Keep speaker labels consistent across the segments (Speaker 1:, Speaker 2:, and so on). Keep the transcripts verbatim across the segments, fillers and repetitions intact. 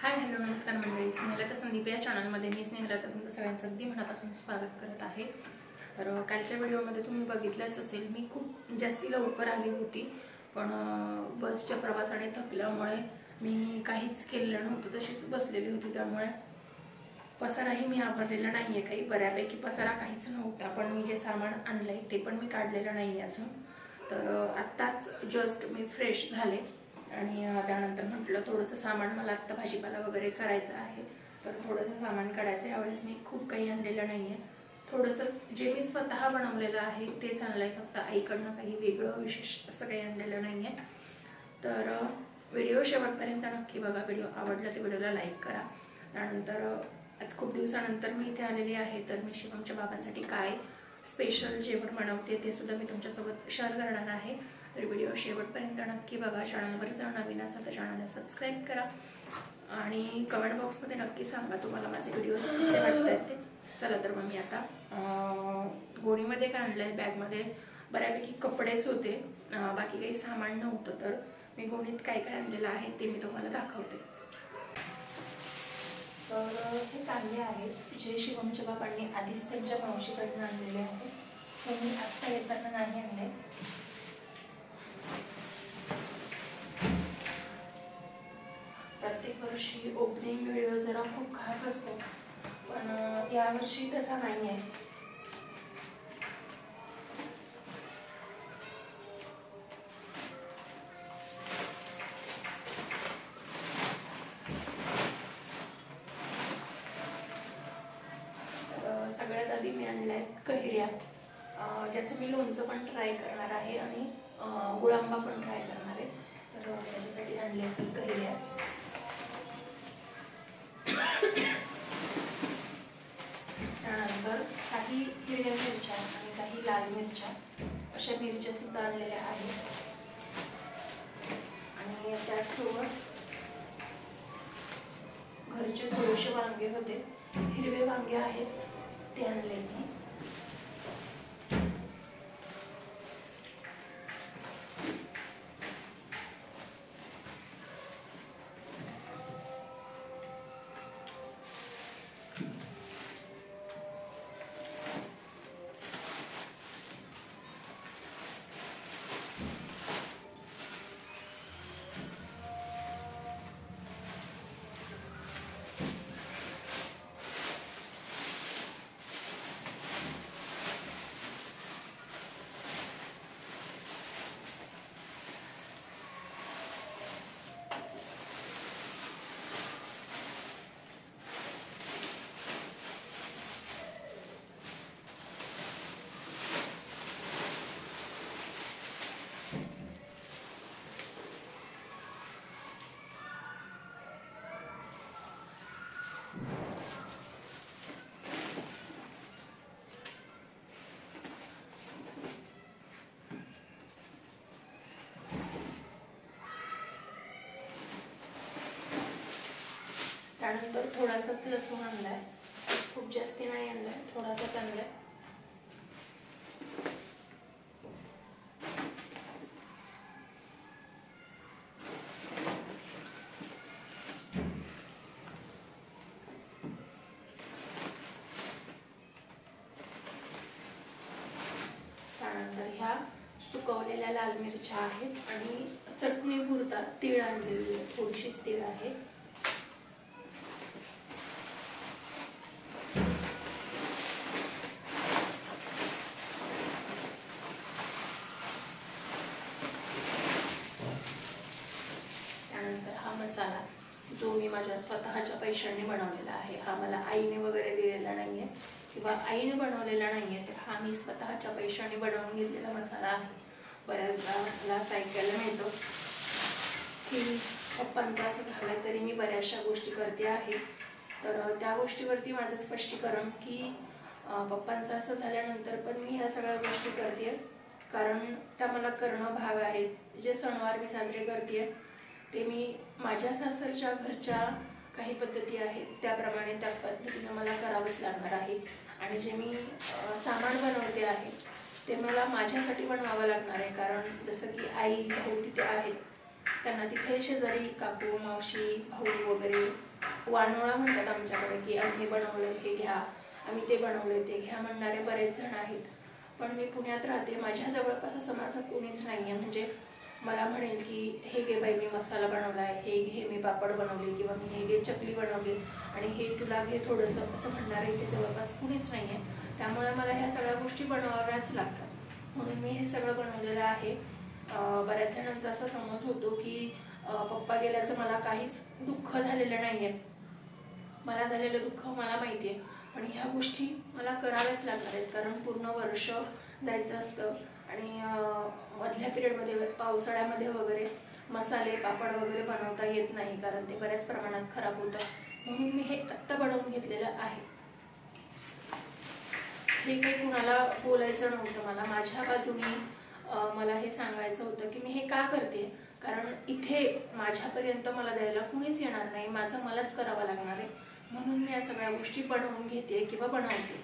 Speaker 1: Hi hello नमस्कार मंडळी, स्नेहलता संदीप या चॅनलमध्ये मी स्नेहलता तुमचं सगळ्यांचं अगदी मनापासून स्वागत करत आहे। तर कालच्या व्हिडिओमध्ये तुम्ही बघितलंच असेल, मी खूप जास्ती लवकर आली होती, पण बसच्या प्रवासाने थकल्यामुळे मी काहीच केलेलं नव्हतं, तशीच बसलेली होती। त्यामुळे पसाराही मी आवरलेला नाही आहे, काही बऱ्यापैकी पसारा काहीच नव्हता, पण मी जे सामान आणलंय ते पण मी काढलेलं नाही अजून। तर आत्ताच जस्ट मी फ्रेश झाले आणि त्यानंतर म्हटलं थोडंसं सामान मला आत्ता भाजीपाला वगैरे करायचं आहे, तर थोडंसं सामान काढायचं। यावेळेस मी खूप काही आणलेलं नाही आहे, थोडंसं जे मी स्वतः बनवलेलं आहे तेच आणलं आहे, फक्त आईकडनं काही वेगळं विशेष असं काही आणलेलं नाही आहे। तर व्हिडिओ शेवटपर्यंत नक्की बघा, व्हिडिओ आवडला तर व्हिडिओला लाईक करा। त्यानंतर आज खूप दिवसानंतर मी इथे आलेली आहे, तर मी शिवमच्या बाबांसाठी काय स्पेशल जेवण बनवते ते सुद्धा मी तुमच्यासोबत शेअर करणार आहे। तर व्हिडिओ शेवटपर्यंत नक्की बघा। चॅनलवर जर नवीन असाल तर चॅनलला सबस्क्राईब करा आणि कमेंट बॉक्समध्ये नक्की सांगा तुम्हाला माझे व्हिडिओज कसे वाटतात ते। चला तर मग मी आता गोणीमध्ये काय आणलं आहे, बॅगमध्ये बऱ्यापैकी कपडेच होते, बाकी काही सामान नव्हतं। तर मी गोणीत काय काय आणलेलं आहे ते मी तुम्हाला दाखवते। तर हे कांदे आहेत जे शिवमच्या बाबांनी आधीच त्यांच्या मावशीकडून आणलेले आहेत, तर मी आत्ता येताना नाही आणले। प्रत्येक वर्षी ओपनिंग व्हिडिओ जरा खूप खास असतो, पण यावर्षी तसा नाही आहे। सगळ्यात आधी मी आणल्या आहेत कैऱ्या, ज्याचं मी लोणचं पण ट्राय करणार आहे आणि गुळांबा पण ट्राय करणार आहे। तर त्याच्यासाठी आणले आहेत कैऱ्या। त्यानंतर काही हिरव्या मिरच्या आणि काही लाल मिरच्या अशा मिरच्या सुद्धा आणलेल्या आहेत। आणि त्याचसोबत घरचे थोडेसे वांगे होते, हिरवे वांगे आहेत ते आणले मी। त्यानंतर थोडासाच लसूण आणलाय, खूप जास्ती नाही आणलाय, थोडासाच आणलाय। त्यानंतर ह्या सुकवलेल्या लाल मिरच्या आहेत आणि चटणी पुरता तीळ आणलेली आहे, थोडीशीच तीळ आहे। मसाला जो मी माझ्या स्वतःच्या पैशांनी बनवलेला आहे, हा मला आईने वगैरे दिलेला नाहीये किंवा आईने बनवलेला नाहीये, तर हा मी स्वतःच्या पैशांनी बनवून घेतलेला मसाला आहे। बऱ्याचदा मला असं ऐकायला मिळतं की पप्पांचं असं झालं तरी मी बऱ्याचशा गोष्टी करते आहे, तर त्या गोष्टीवरती माझं स्पष्टीकरण की पप्पांचं असं झाल्यानंतर पण मी ह्या सगळ्या गोष्टी करते, कारण त्या मला करणं भाग आहे। जे सणवार मी साजरे करते ते मी माझ्या सासरच्या घरच्या काही पद्धती आहेत त्याप्रमाणे त्या पद्धतीने मला करावंच लागणार आहे। आणि जे मी सामान बनवते आहे ते मला माझ्यासाठी बनवावं लागणार आहे, कारण जसं की आई भाऊ तिथे आहेत, त्यांना तिथे शेजारी काकू मावशी भाऊ वगैरे वानोळा म्हणतात आमच्याकडे, की आम्ही हे बनवलं हे घ्या, आम्ही ते बनवले ते घ्या म्हणणारे बरेच जण आहेत. पण मी पुण्यात राहते, माझ्या जवळपास असं माझं कोणीच नाही आहे म्हणजे मला म्हणेल की हे घे बाई मी मसाला बनवला आहे, हे घे मी पापड बनवले, किंवा मी हे घे चकली बनवली आणि हे तुला घे थोडंसं, असं म्हणणारे इथे जवळपास कुणीच नाही आहे. त्यामुळे मला ह्या सगळ्या गोष्टी बनवाव्याच लागतात, म्हणून मी हे सगळं बनवलेलं आहे. बऱ्याच जणांचा असा समज होतो की पप्पा गेल्याचं मला काहीच दुःख झालेलं नाही आहे. मला झालेलं दुःख मला माहिती आहे, पण ह्या गोष्टी मला कराव्याच लागणार आहेत, कारण पूर्ण वर्ष जायचं असतं आणि मधल्या पिरियडमध्ये पावसाळ्यामध्ये वगैरे मसाले पापड वगैरे बनवता येत नाही, कारण ते बऱ्याच प्रमाणात खराब होतात. म्हणून मी हे आत्ता बनवून घेतलेलं आहे. हे काही कुणाला बोलायचं नव्हतं, मला माझ्या बाजूने मला हे सांगायचं होतं की मी हे का करते, कारण इथे माझ्यापर्यंत मला द्यायला कुणीच येणार नाही, माझं मलाच करावं लागणार आहे. म्हणून मी या सगळ्या गोष्टी बनवून घेते किंवा बनवते.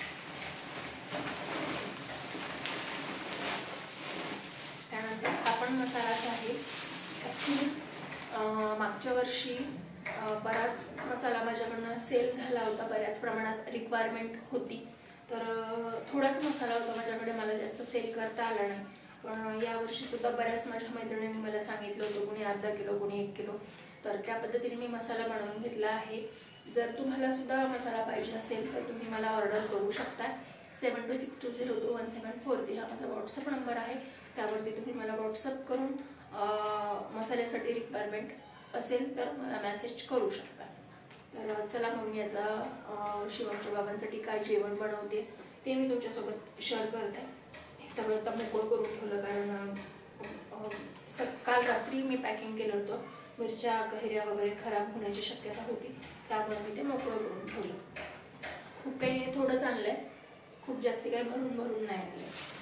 Speaker 1: त्यानंतर हा पण मसालाच आहे. ॲक्च्युली मागच्या वर्षी बराच मसाला माझ्याकडनं सेल झाला होता, बऱ्याच प्रमाणात रिक्वायरमेंट होती, तर थोडाच मसाला होता माझ्याकडे, मला जास्त सेल करता आला नाही. पण यावर्षी सुद्धा बऱ्याच माझ्या मैत्रिणींनी मला सांगितलं होतं, कोणी अर्धा किलो कोणी एक किलो, तर त्या पद्धतीने मी मसाला बनवून घेतला आहे. जर तुम्हाला सुद्धा मसाला पाहिजे असेल तर तुम्ही मला ऑर्डर करू शकता. Seven two six two zero two one seven four three हा माझा व्हॉट्सअप नंबर आहे, त्यावरती तुम्ही मला व्हॉट्सअप करून मसाल्यासाठी रिक्वायरमेंट असेल तर मला मेसेज करू शकता. तर चला मग मी याचा शिवमच्या बाबांसाठी काय जेवण बनवते ते मी तुमच्यासोबत शेअर करते. हे सगळं आता मोकळं करून ठेवलं, कारण काल रात्री मी पॅकिंग केलं होतं, मिरच्या कैऱ्या वगैरे खराब होण्याची शक्यता होती, त्यामुळे मी ते मोकळं करून ठेवलं. खूप काही थोडंच आणलं आहे, खूप जास्ती काही भरून भरून नाही आणलं.